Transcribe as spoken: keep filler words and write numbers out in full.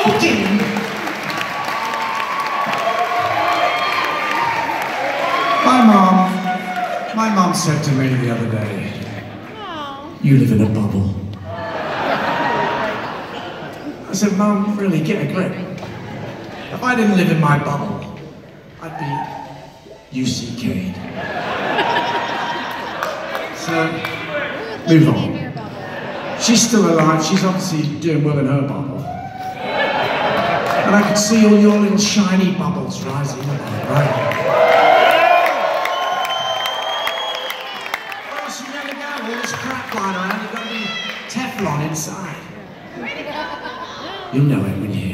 smoking. My mom, my mom said to me the other day, you live in a bubble. I said, Mom, really, get a grip. If I didn't live in my bubble, I'd be U C K'd. So, move on. She's still alive, she's obviously doing well in her bubble. And I could see all your little shiny bubbles rising above, right? Well, else you never know, all this crap flying around, you've got to be Teflon inside. You'll know it when you hear it.